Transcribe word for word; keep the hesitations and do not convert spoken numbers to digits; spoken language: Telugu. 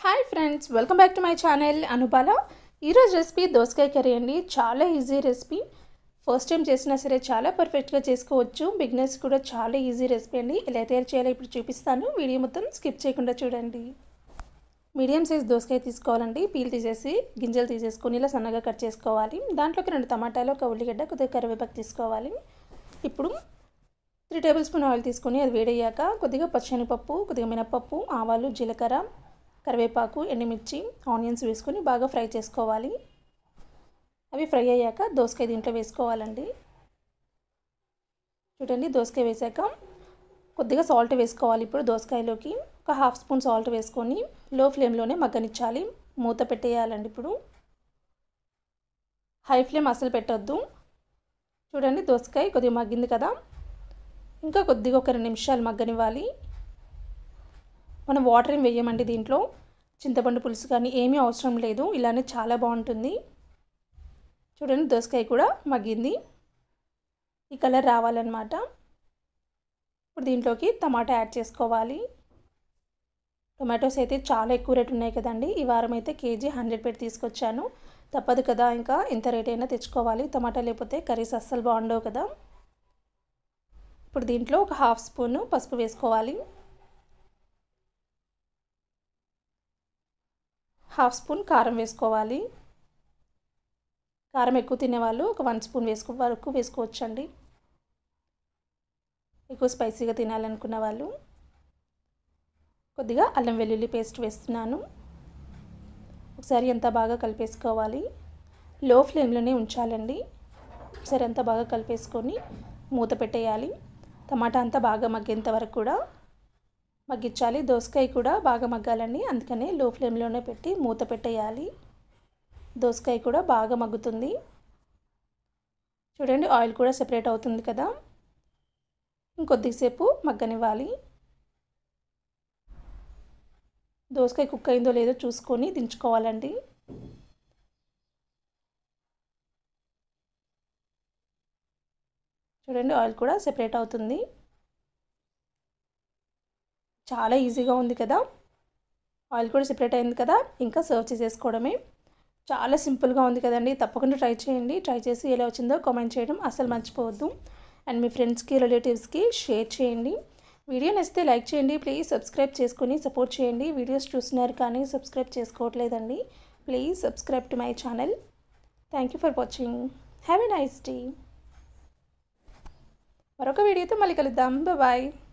Hi friends, welcome back to my channel Anubala. ఈరోజు రెసిపీ దోసకాయ కర్రీ అండి. చాలా ఈజీ రెసిపీ. ఫస్ట్ టైం చేసినా సరే చాలా పర్ఫెక్ట్గా చేసుకోవచ్చు. బిగినర్స్ కూడా చాలా ఈజీ రెసిపీ అండి. ఎలా తయారు చేయాలో ఇప్పుడు చూపిస్తాను. వీడియో మొత్తం స్కిప్ చేయకుండా చూడండి. మీడియం సైజ్ దోసకాయ తీసుకోవాలండి. పీల్ తీసేసి గింజలు తీసేసుకొని ఇలా సన్నగా కట్ చేసుకోవాలి. దాంట్లోకి రెండు టమాటాలు, ఒక ఉల్లిగడ్డ, కొద్దిగా కరివేపాకు తీసుకోవాలి. ఇప్పుడు త్రీ టేబుల్ స్పూన్ ఆయిల్ తీసుకొని అది వేడయ్యాక కొద్దిగా పచ్చనిపప్పు, కొద్దిగా మినపప్పు, ఆవాలు, జీలకర్ర, కరివేపాకు, ఎండుమిర్చి, ఆనియన్స్ వేసుకొని బాగా ఫ్రై చేసుకోవాలి. అవి ఫ్రై అయ్యాక దోసకాయ దీంట్లో వేసుకోవాలండి. చూడండి, దోసకాయ వేసాక కొద్దిగా సాల్ట్ వేసుకోవాలి. ఇప్పుడు దోసకాయలోకి ఒక హాఫ్ స్పూన్ సాల్ట్ వేసుకొని లో ఫ్లేమ్లోనే మగ్గనిచ్చాలి. మూత పెట్టేయాలండి. ఇప్పుడు హై ఫ్లేమ్ అసలు పెట్టొద్దు. చూడండి, దోసకాయ కొద్దిగా మగ్గింది కదా, ఇంకా కొద్దిగా ఒక రెండు నిమిషాలు మగ్గనివ్వాలి. మనం వాటర్ ఏం వేయమండి. దీంట్లో చింతపండు పులుసు కానీ ఏమీ అవసరం లేదు. ఇలానే చాలా బాగుంటుంది. చూడండి, దోసకాయ కూడా మగ్గింది. ఈ కలర్ రావాలన్నమాట. ఇప్పుడు దీంట్లోకి టమాటా యాడ్ చేసుకోవాలి. టొమాటోస్ అయితే చాలా ఎక్కువ రేట్ ఉన్నాయి కదండి. ఈ వారం అయితే కేజీ హండ్రెడ్ పెట్టి తీసుకొచ్చాను. తప్పదు కదా, ఇంకా ఎంత రేట్ అయినా తెచ్చుకోవాలి. టమాటా లేకపోతే కర్రీస్ అస్సలు బాగుండవు కదా. ఇప్పుడు దీంట్లో ఒక హాఫ్ స్పూన్ పసుపు వేసుకోవాలి. హాఫ్ స్పూన్ కారం వేసుకోవాలి. కారం ఎక్కువ తినేవాళ్ళు ఒక వన్ స్పూన్ వేసుకో వరకు వేసుకోవచ్చండి. ఎక్కువ స్పైసీగా తినాలనుకున్న వాళ్ళు. కొద్దిగా అల్లం వెల్లుల్లి పేస్ట్ వేస్తున్నాను. ఒకసారి అంతా బాగా కలిపేసుకోవాలి. లో ఫ్లేమ్లోనే ఉంచాలండి. ఒకసారి అంతా బాగా కలిపేసుకొని మూత పెట్టేయాలి. టమాటా అంతా బాగా మగ్గేంత వరకు కూడా మగ్గించాలి. దోసకాయ కూడా బాగా మగ్గాలండి. అందుకనే లో ఫ్లేమ్లోనే పెట్టి మూత పెట్టేయాలి. దోసకాయ కూడా బాగా మగ్గుతుంది. చూడండి, ఆయిల్ కూడా సెపరేట్ అవుతుంది కదా. ఇంకొద్దిసేపు మగ్గనివ్వాలి. దోసకాయ కుక్ అయిందో లేదో చూసుకొని దించుకోవాలండి. చూడండి, ఆయిల్ కూడా సెపరేట్ అవుతుంది. చాలా ఈజీగా ఉంది కదా. ఆయిల్ కూడా సెపరేట్ అయింది కదా. ఇంకా సర్వ్ చేసేసుకోవడమే. చాలా సింపుల్గా ఉంది కదండి. తప్పకుండా ట్రై చేయండి. ట్రై చేసి ఎలా వచ్చిందో కామెంట్ చేయడం అస్సలు మర్చిపోవద్దు. అండ్ మీ ఫ్రెండ్స్కి, రిలేటివ్స్కి షేర్ చేయండి. వీడియో నచ్చితే లైక్ చేయండి. ప్లీజ్ సబ్స్క్రైబ్ చేసుకొని సపోర్ట్ చేయండి. వీడియోస్ చూస్తున్నారు కానీ సబ్స్క్రైబ్ చేసుకోవట్లేదండి. Please subscribe to my channel. Thank you for watching. Have a nice day. మరొక వీడియోతో మళ్ళీ కలుద్దాం. బాయ్.